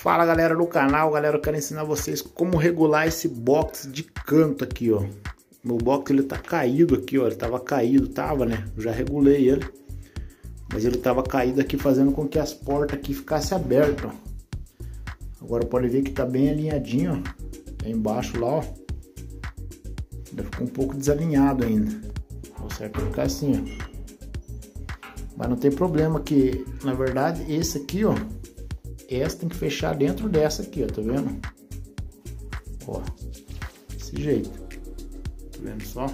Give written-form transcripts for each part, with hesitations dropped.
Fala galera do canal, galera, eu quero ensinar vocês como regular esse box de canto aqui, ó. Meu box ele tá caído aqui, ó, ele tava caído, né? Eu já regulei ele, mas ele tava caído aqui, fazendo com que as portas aqui ficassem abertas, ó. Agora pode ver que tá bem alinhadinho, ó, aí embaixo lá, ó. Ainda ficou um pouco desalinhado ainda. O certo é ficar assim, ó. Mas não tem problema que, na verdade, esse aqui, ó, essa tem que fechar dentro dessa aqui, ó, tá vendo? Ó, desse jeito. Tá vendo só?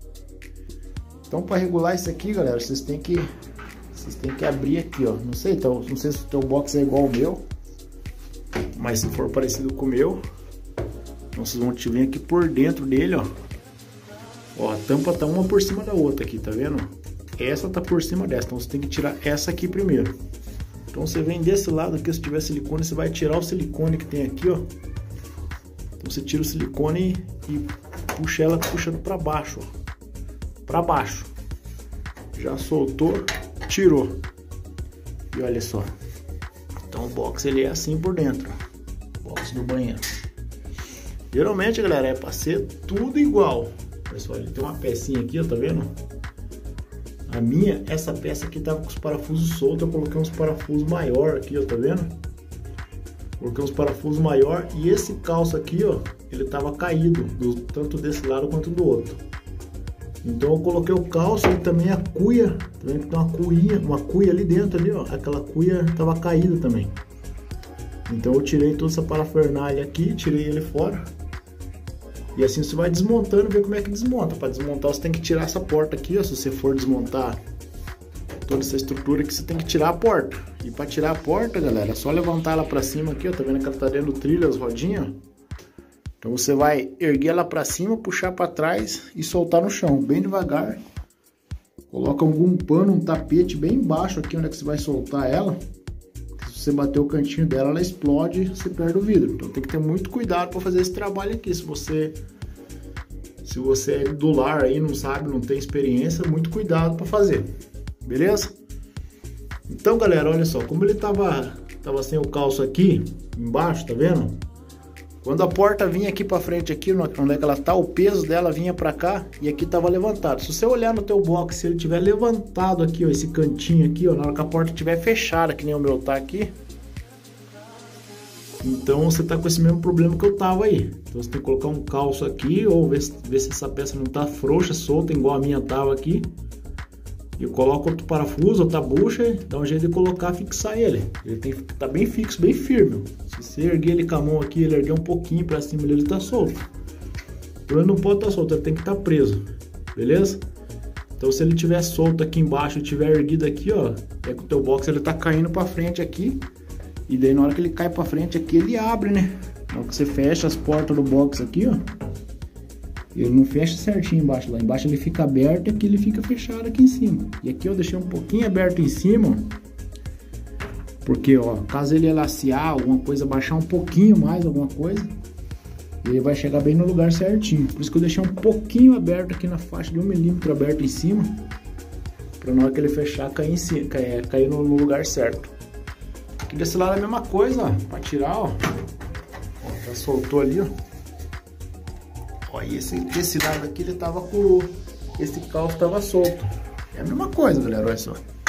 Então, para regular isso aqui, galera, vocês têm que abrir aqui, ó. Não sei se o teu box é igual ao meu, mas se for parecido com o meu, então vocês vão te vir aqui por dentro dele, ó. Ó, a tampa tá uma por cima da outra aqui, tá vendo? Essa tá por cima dessa, então você tem que tirar essa aqui primeiro. Então você vem desse lado aqui, se tiver silicone, você vai tirar o silicone que tem aqui, ó. Então você tira o silicone e puxa ela puxando para baixo, ó. Para baixo. Já soltou, tirou. E olha só. Então o box ele é assim por dentro. Box do banheiro. Geralmente, galera, é para ser tudo igual. Pessoal, ele tem uma pecinha aqui, ó, tá vendo? A minha, essa peça aqui tava com os parafusos soltos, eu coloquei uns parafusos maior aqui, ó, tá vendo? Coloquei uns parafusos maior e esse calço aqui, ó, ele tava caído, tanto desse lado quanto do outro. Então eu coloquei o calço e também a cuia, tá vendo que tem uma cuia ali dentro, ali, ó, aquela cuia tava caída também. Então eu tirei toda essa parafernália aqui, tirei ele fora. E assim você vai desmontando, ver como é que desmonta. Para desmontar você tem que tirar essa porta aqui, ó. Se você for desmontar toda essa estrutura aqui, você tem que tirar a porta. E para tirar a porta, galera, é só levantar ela para cima aqui, ó. Tá vendo que ela tá dentro do trilho, as rodinhas? Então você vai erguer ela para cima, puxar para trás e soltar no chão, bem devagar. Coloca algum pano, um tapete bem embaixo aqui, onde é que você vai soltar ela. Se você bater o cantinho dela, ela explode e você perde o vidro. Então tem que ter muito cuidado para fazer esse trabalho aqui. Se você é do lar aí, não sabe, não tem experiência, muito cuidado para fazer. Beleza? Então, galera, olha só, como ele tava sem o calço aqui embaixo, tá vendo? Quando a porta vinha aqui para frente aqui, onde é que ela tá, o peso dela vinha para cá e aqui tava levantado. Se você olhar no teu box, se ele tiver levantado aqui, ó, esse cantinho aqui, ó, na hora que a porta tiver fechada, que nem o meu tá aqui, então você tá com esse mesmo problema que eu tava aí. Então você tem que colocar um calço aqui ou ver se essa peça não tá frouxa, solta, igual a minha tava aqui. E coloca outro parafuso, outra bucha, dá um jeito de colocar, fixar ele. Ele tem que estar bem fixo, bem firme. Se você erguer ele com a mão aqui, ele erguer um pouquinho para cima, ele tá solto. Então ele não pode estar solto, ele tem que estar preso. Beleza? Então se ele tiver solto aqui embaixo e tiver erguido aqui, ó, é que o teu box ele tá caindo para frente aqui. E daí na hora que ele cai para frente aqui, ele abre, né? Na hora que você fecha as portas do box aqui, ó, ele não fecha certinho embaixo. Lá embaixo ele fica aberto e aqui ele fica fechado aqui em cima. E aqui eu deixei um pouquinho aberto em cima, porque, ó, caso ele elaciar alguma coisa, baixar um pouquinho mais alguma coisa, ele vai chegar bem no lugar certinho. Por isso que eu deixei um pouquinho aberto aqui na faixa de 1 milímetro aberto em cima, para na hora que ele fechar cair em cima, cair no lugar certo. Aqui desse lado é a mesma coisa, ó, para tirar, ó, já soltou ali, ó. Ó, e esse lado aqui ele tava com esse calço tava solto. É a mesma coisa, galera, olha só.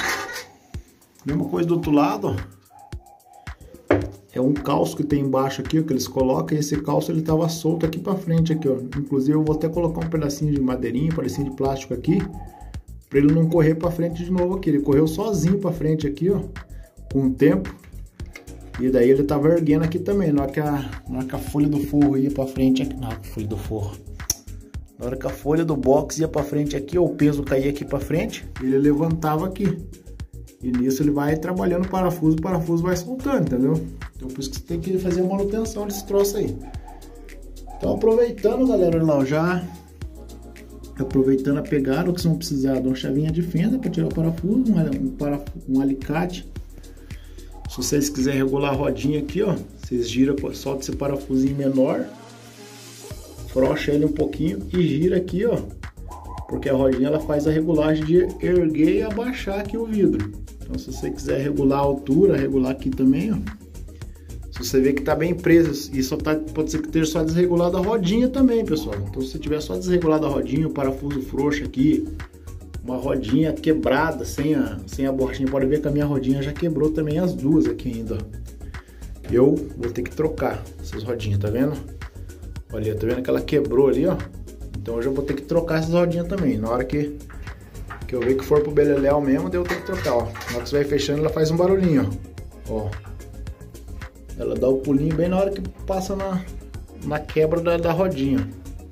Mesma coisa do outro lado, ó. É um calço que tem embaixo aqui, ó, que eles colocam, e esse calço ele tava solto aqui pra frente aqui, ó. Inclusive eu vou até colocar um pedacinho de madeirinha, um pedacinho de plástico aqui, pra ele não correr pra frente de novo aqui. Ele correu sozinho pra frente aqui, ó, com o tempo. E daí ele tava erguendo aqui também, na hora que a folha do forro ia pra frente aqui, não, folha do forro. Na hora que a folha do box ia pra frente aqui, ou o peso caía aqui pra frente, ele levantava aqui. E nisso ele vai trabalhando o parafuso vai soltando, entendeu? Então por isso que você tem que fazer a manutenção desse troço aí. Então aproveitando, galera, lá, já aproveitando a pegada, o que vocês vão precisar de uma chavinha de fenda para tirar o parafuso, um alicate. Se vocês quiserem regular a rodinha aqui, ó, vocês giram, solta esse parafusinho menor, frouxa ele um pouquinho e gira aqui, ó, porque a rodinha ela faz a regulagem de erguer e abaixar aqui o vidro. Então se você quiser regular a altura, regular aqui também, ó, Se você vê que tá bem preso e só pode ser que esteja só desregulado a rodinha também, pessoal. Então se tiver só desregulado a rodinha, o parafuso frouxo aqui, uma rodinha quebrada, sem a borrachinha, pode ver que a minha rodinha já quebrou também as duas aqui ainda, ó. Eu vou ter que trocar essas rodinhas, tá vendo? Olha, tá vendo que ela quebrou ali, ó? Então eu já vou ter que trocar essas rodinhas também. Na hora que eu ver que for pro beleléu mesmo, daí eu tenho que trocar, ó. Na hora que você vai fechando, ela faz um barulhinho, ó. Ela dá o pulinho bem na hora que passa na quebra da rodinha.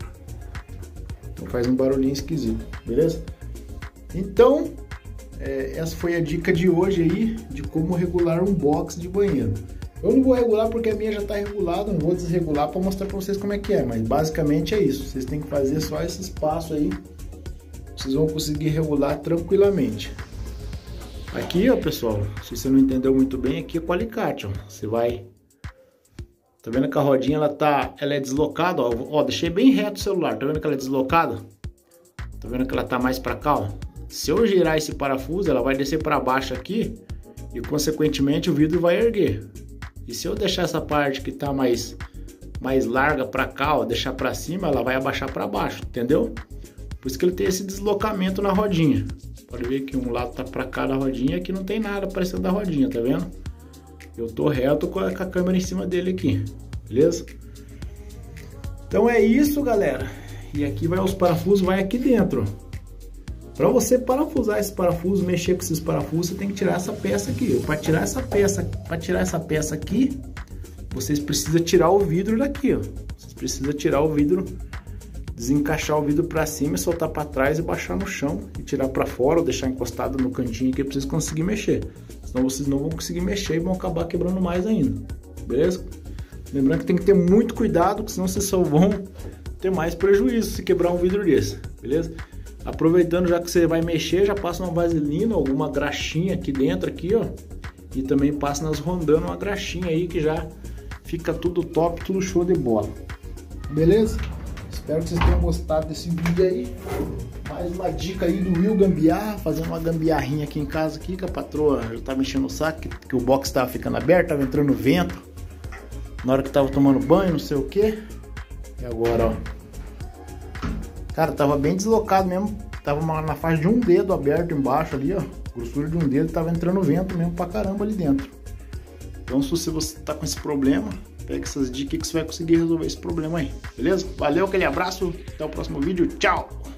Então faz um barulhinho esquisito, beleza? Então, essa foi a dica de hoje aí, de como regular um box de banheiro. Eu não vou regular porque a minha já está regulada, não vou desregular para mostrar para vocês como é que é, mas basicamente é isso. Vocês têm que fazer só esses passos aí, vocês vão conseguir regular tranquilamente. Aqui, ó, pessoal, se você não entendeu muito bem, aqui é com o alicate, ó. Você vai... Tá vendo que a rodinha ela é deslocada, ó, deixei bem reto o celular, tá vendo que ela é deslocada? Tá vendo que ela tá mais para cá, ó? Se eu girar esse parafuso, ela vai descer para baixo aqui e consequentemente o vidro vai erguer. E se eu deixar essa parte que tá mais larga para cá, ó, deixar para cima, ela vai abaixar para baixo, entendeu? Por isso que ele tem esse deslocamento na rodinha. Pode ver que um lado tá para cá da rodinha e aqui não tem nada aparecendo da rodinha, tá vendo? Eu tô reto com a câmera em cima dele aqui, beleza? Então é isso, galera. E aqui vai os parafusos, vai aqui dentro. Para você parafusar esse parafuso, mexer com esses parafusos, você tem que tirar essa peça aqui. Para tirar essa peça aqui, vocês precisam tirar o vidro daqui, ó. Vocês precisam tirar o vidro, desencaixar o vidro para cima, soltar para trás e baixar no chão e tirar para fora ou deixar encostado no cantinho aqui para vocês conseguirem mexer. Senão vocês não vão conseguir mexer e vão acabar quebrando mais ainda, beleza? Lembrando que tem que ter muito cuidado, porque senão vocês só vão ter mais prejuízo se quebrar um vidro desse, beleza? Aproveitando, já que você vai mexer, já passa uma vaselina, alguma graxinha aqui dentro, aqui, ó. E também passa nas rondando uma graxinha aí, que já fica tudo top, tudo show de bola. Beleza? Espero que vocês tenham gostado desse vídeo aí. Mais uma dica aí do Will Gambiarra, fazendo uma gambiarrinha aqui em casa, aqui, que a patroa já tá mexendo o saco, que o box tava ficando aberto, tava entrando vento. Na hora que tava tomando banho, não sei o que. E agora, ó. Cara, tava bem deslocado mesmo, tava na faixa de um dedo aberto embaixo ali, ó, grossura de um dedo, tava entrando vento mesmo pra caramba ali dentro. Então se você tá com esse problema, pega essas dicas que você vai conseguir resolver esse problema aí, beleza? Valeu, aquele abraço, até o próximo vídeo, tchau!